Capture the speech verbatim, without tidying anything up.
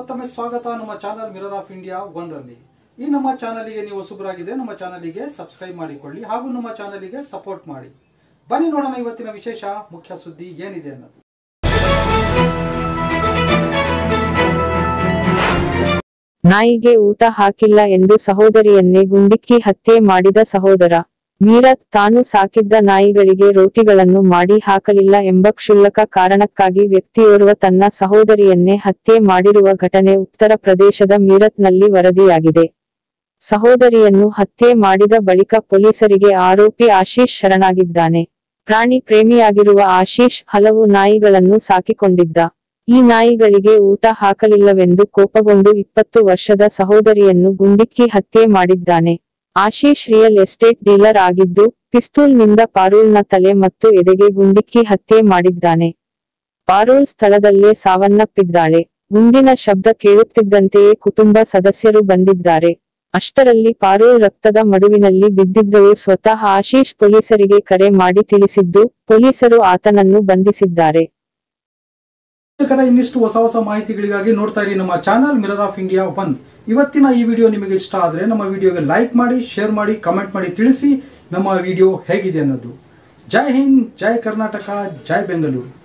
ಮತ್ತೊಮ್ಮೆ ಸ್ವಾಗತ ನಮ್ಮ channel mirror of India one ರಲ್ಲಿ। ಈ ನಮ್ಮ ಚಾನೆಲ್ಗೆ ನೀವು ಹೊಸಬರಾಗಿದ್ರೆ ನಮ್ಮ ಚಾನೆಲ್ಗೆ ಸಬ್ಸ್ಕ್ರೈಬ್ ಮಾಡಿಕೊಳ್ಳಿ ಹಾಗೂ ನಮ್ಮ ಚಾನೆಲ್ಗೆ ಸಪೋರ್ಟ್ ಮಾಡಿ। ಬನ್ನಿ ನೋಡೋಣ ಇವತ್ತಿನ ವಿಶೇಷ ಮುಖ್ಯ ಸುದ್ದಿ ಏನಿದೆ ಅನ್ನೋದು। ನಾಯಿಗೆ ಊಟ ಹಾಕಿಲ್ಲ ಎಂದು ಸಹೋದರಿಯನ್ನೇ ಗುಂಡಿಕ್ಕಿ ಹತ್ಯೆ ಮಾಡಿದ ಸಹೋದರ। ಮೀರತ್ ತಾನು ಸಾಕಿದ್ದ ನಾಯಿಗಳಿಗೆ ರೋಟಿಗಳನ್ನು ಮಾಡಿ ಹಾಕಲಿಲ್ಲ ಎಂಬ ಕ್ಷುಲ್ಲಕ ಕಾರಣಕ್ಕಾಗಿ ವ್ಯಕ್ತಿಯೋರ್ವ ತನ್ನ ಸಹೋದರಿಯನ್ನೇ ಹತ್ಯೆ ಮಾಡಿರುವ ಘಟನೆ ಉತ್ತರ ಪ್ರದೇಶದ ಮೀರತ್ ನಲ್ಲಿ ವರದಿಯಾಗಿದೆ। ಸಹೋದರಿಯನ್ನು ಹತ್ಯೆ ಮಾಡಿದ ಬಳಿಕ ಪೊಲೀಸರಿಗೆ ಆರೋಪಿ ಆಶೀಶ್ ಶರಣಾಗಿದ್ದಾನೆ। ಪ್ರಾಣಿ ಪ್ರೇಮಿಯಾಗಿರುವ ಆಶೀಶ್ ಹಲವು ನಾಯಿಗಳನ್ನು ಸಾಕಿಕೊಂಡಿದ್ದ। ಈ ನಾಯಿಗಳಿಗೆ ಊಟ ಹಾಕಲಿಲ್ಲವೆಂದು ಕೋಪಗೊಂಡು ಇಪ್ಪತ್ತು ವರ್ಷದ ಸಹೋದರಿಯನ್ನು ಗುಂಡಿಕ್ಕಿ ಹತ್ಯೆ ಮಾಡಿದ್ದಾನೆ। ಆಶೀಶ್ ರಿಯಲ್ ಎಸ್ಟೇಟ್ ಡೀಲರ್ ಆಗಿದ್ದು, ಪಿಸ್ತೂಲ್ ನಿಂದ ಪಾರೂಲ್ನ ತಲೆ ಮತ್ತು ಎದೆಗೆ ಗುಂಡಿಕ್ಕಿ ಹತ್ಯೆ ಮಾಡಿದ್ದಾನೆ। ಪಾರೂಲ್ ಸ್ಥಳದಲ್ಲೇ ಸಾವನ್ನಪ್ಪಿದ್ದಾಳೆ। ಗುಂಡಿನ ಶಬ್ದ ಕೇಳುತ್ತಿದ್ದಂತೆಯೇ ಕುಟುಂಬ ಸದಸ್ಯರು ಬಂದಿದ್ದಾರೆ। ಅಷ್ಟರಲ್ಲಿ ಪಾರೂಲ್ ರಕ್ತದ ಮಡುವಿನಲ್ಲಿ ಬಿದ್ದಿದ್ದಳು। ಸ್ವತಃ ಆಶೀಶ್ ಪೊಲೀಸರಿಗೆ ಕರೆ ಮಾಡಿ ತಿಳಿಸಿದ್ದು, ಪೊಲೀಸರು ಆತನನ್ನು ಬಂಧಿಸಿದ್ದಾರೆ। ಇನ್ನಿಷ್ಟು ಹೊಸ ಹೊಸ ಮಾಹಿತಿಗಳಿಗಾಗಿ ನೋಡ್ತಾ ಇರಿ ನಮ್ಮ channel mirror of India one. ಇವತ್ತಿನ ಈ ವಿಡಿಯೋ ನಿಮಗೆ ಇಷ್ಟ ಆದ್ರೆ ನಮ್ಮ ವಿಡಿಯೋಗೆ ಲೈಕ್ ಮಾಡಿ, ಶೇರ್ ಮಾಡಿ, ಕಮೆಂಟ್ ಮಾಡಿ ತಿಳಿಸಿ ನಮ್ಮ ವಿಡಿಯೋ ಹೇಗಿದೆ ಅನ್ನೋದು। ಜೈ ಹಿಂದ್, ಜೈ ಕರ್ನಾಟಕ, ಜೈ ಬೆಂಗಳೂರು।